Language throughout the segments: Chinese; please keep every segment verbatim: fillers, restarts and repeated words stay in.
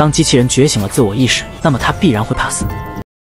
当机器人觉醒了自我意识，那么它必然会怕死。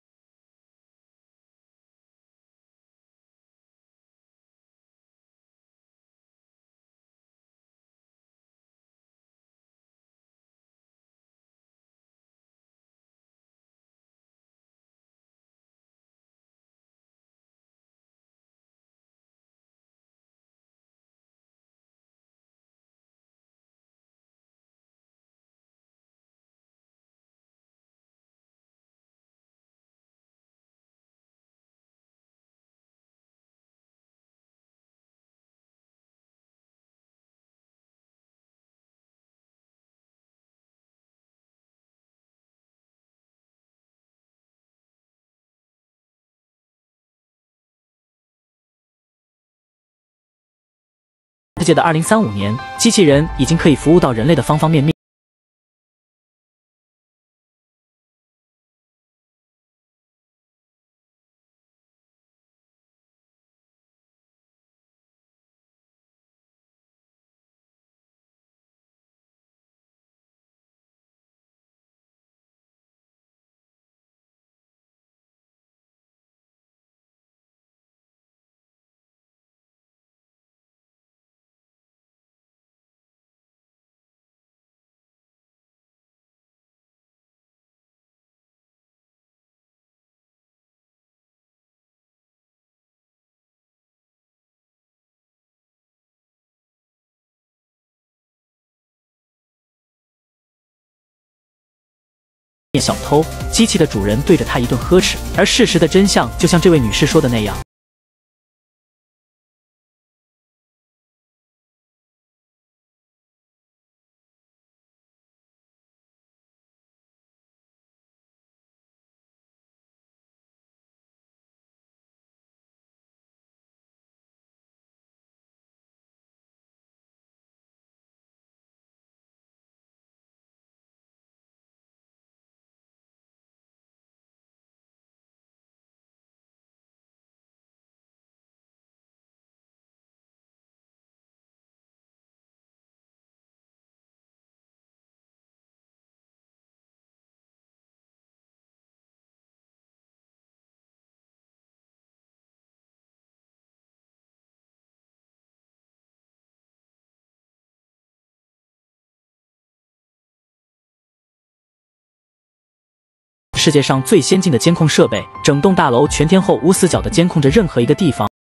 世界的二零三五年，机器人已经可以服务到人类的方方面面。小偷，机器的主人对着他一顿呵斥，而事实的真相就像这位女士说的那样。世界上最先进的监控设备，整栋大楼全天候无死角地监控着任何一个地方。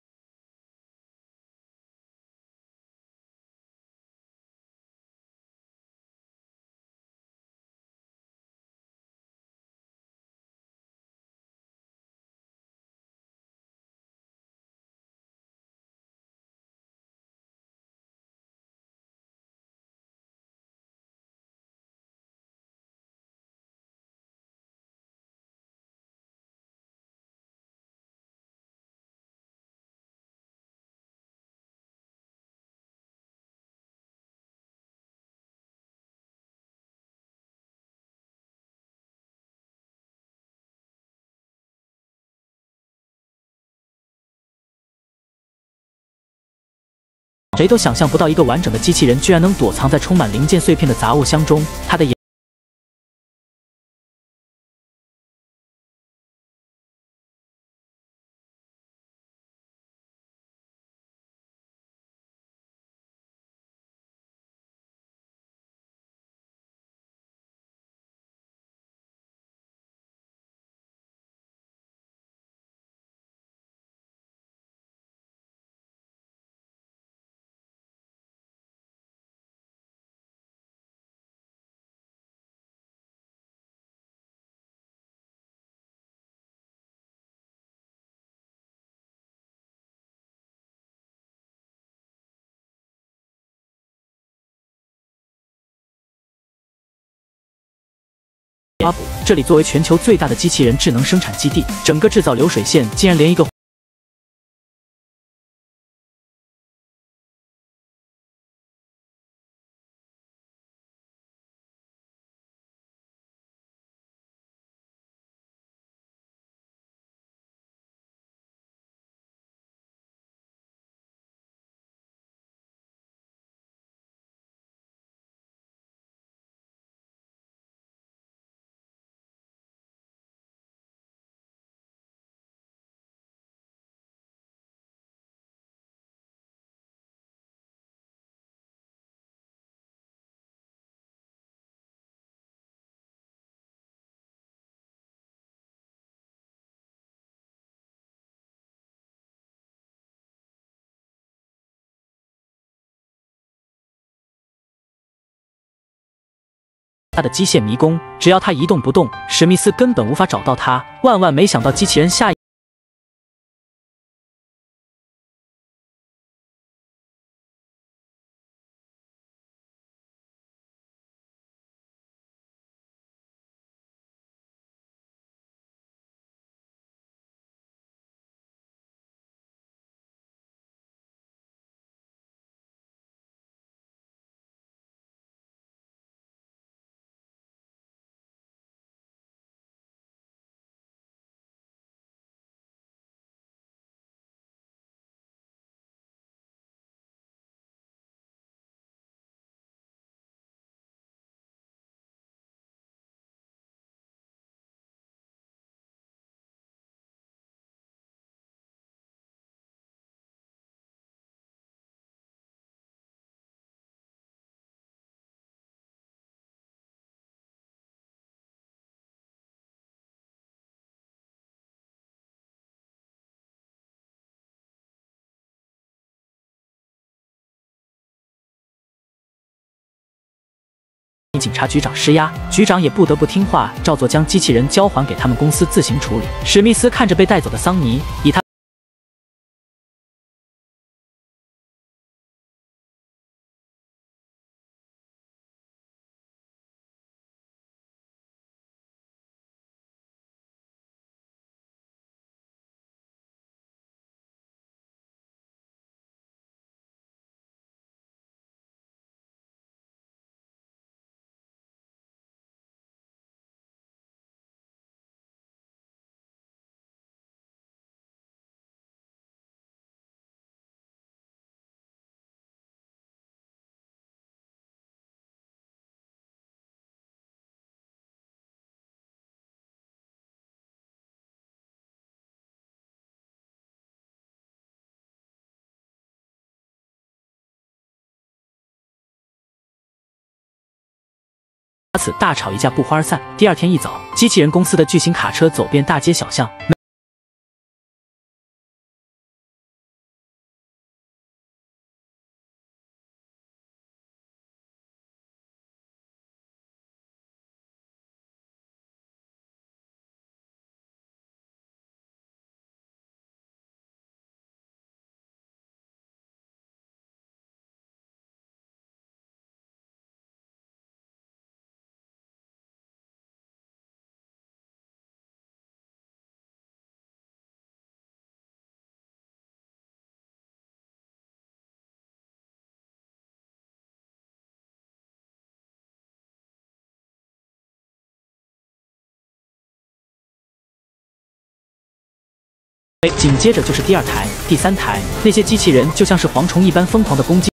谁都想象不到，一个完整的机器人居然能躲藏在充满零件碎片的杂物箱中，它的眼挖补。这里作为全球最大的机器人智能生产基地，整个制造流水线竟然连一个的机械迷宫，只要他一动不动，史密斯根本无法找到他。万万没想到，机器人下一。 警察局长施压，局长也不得不听话，照做将机器人交还给他们公司自行处理。史密斯看着被带走的桑尼，以他。 打此大吵一架不欢而散。第二天一早，机器人公司的巨型卡车走遍大街小巷。紧接着就是第二台、第三台，那些机器人就像是蝗虫一般疯狂的攻击。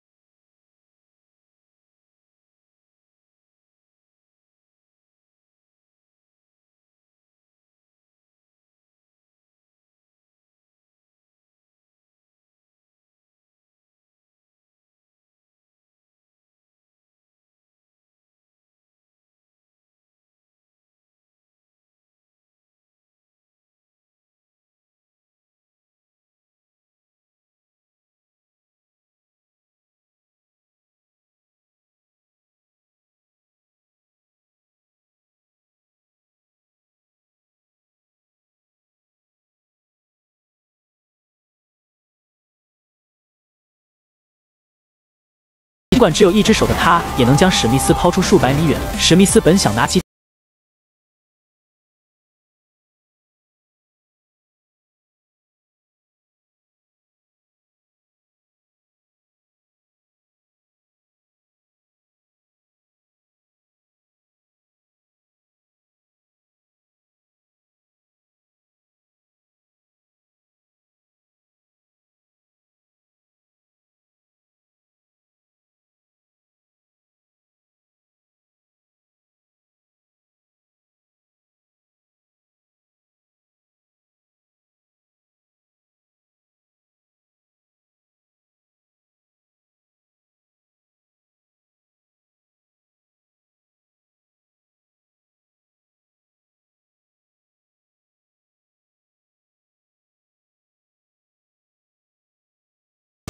尽管只有一只手的他，也能将史密斯抛出数百米远。史密斯本想拿起。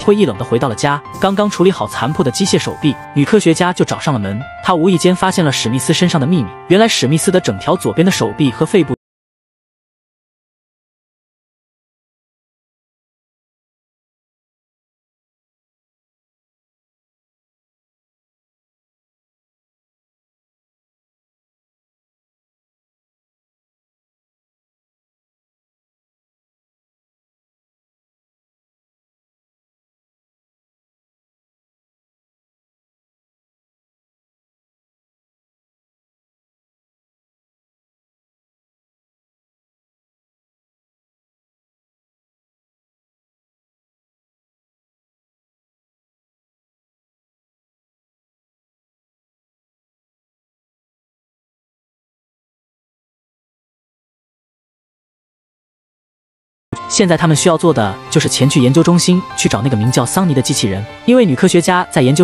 会意冷地回到了家。刚刚处理好残破的机械手臂，女科学家就找上了门。她无意间发现了史密斯身上的秘密，原来史密斯的整条左边的手臂和肺部现在他们需要做的就是前去研究中心去找那个名叫桑尼的机器人，因为女科学家在研究。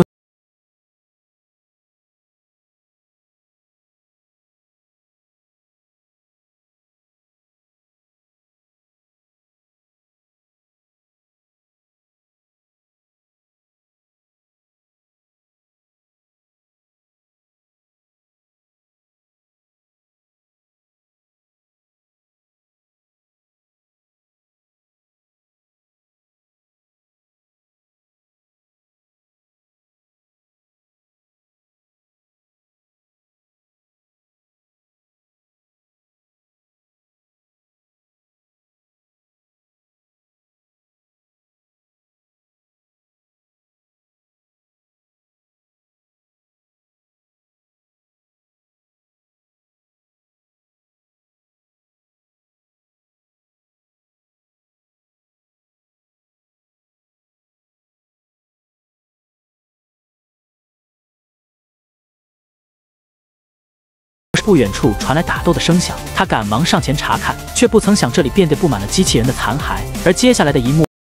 不远处传来打斗的声响，他赶忙上前查看，却不曾想这里变得布满了机器人的残骸。而接下来的一幕，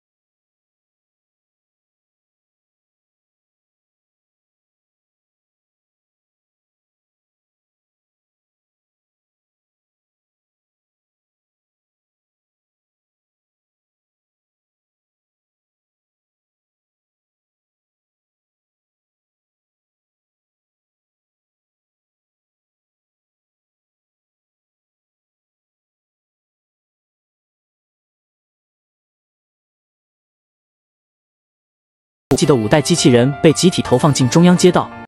记得五代机器人被集体投放进中央街道。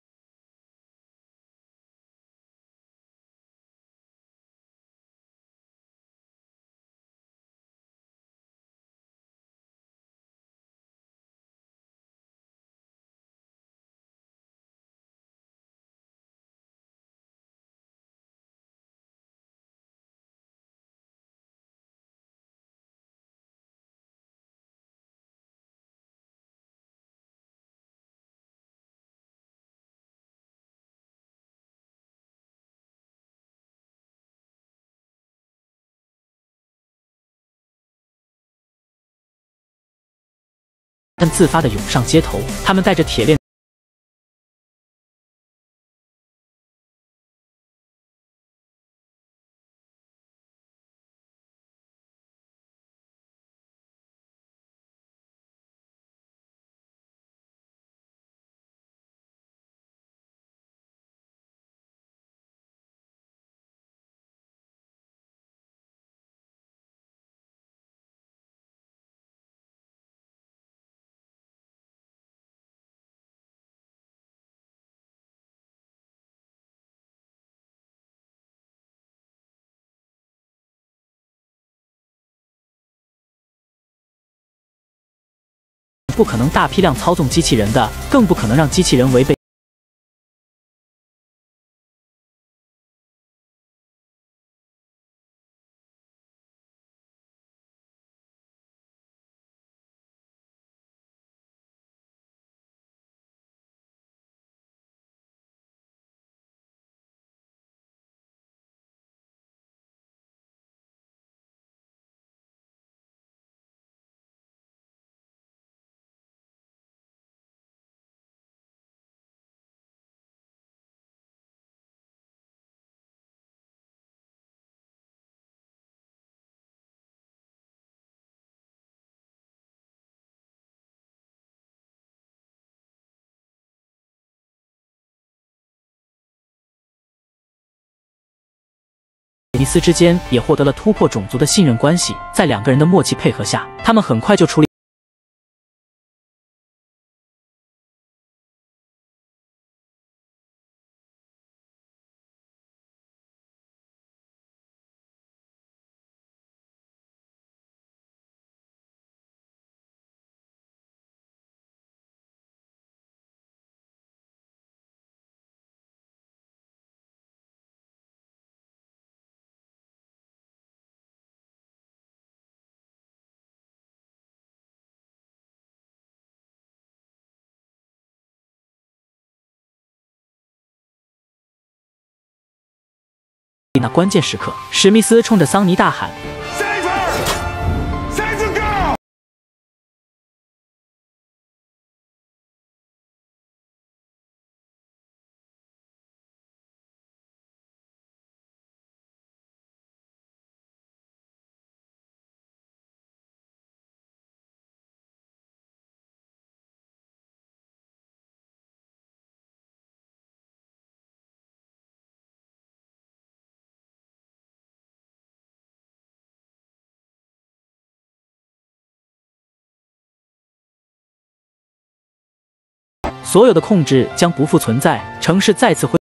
但自发地涌上街头，他们带着铁链。不可能大批量操纵机器人的，更不可能让机器人违背。 史密斯之间也获得了突破种族的信任关系，在两个人的默契配合下，他们很快就处理。 那关键时刻，史密斯冲着桑尼大喊 ：“Save her! Save the girl!” 所有的控制将不复存在，城市再次恢。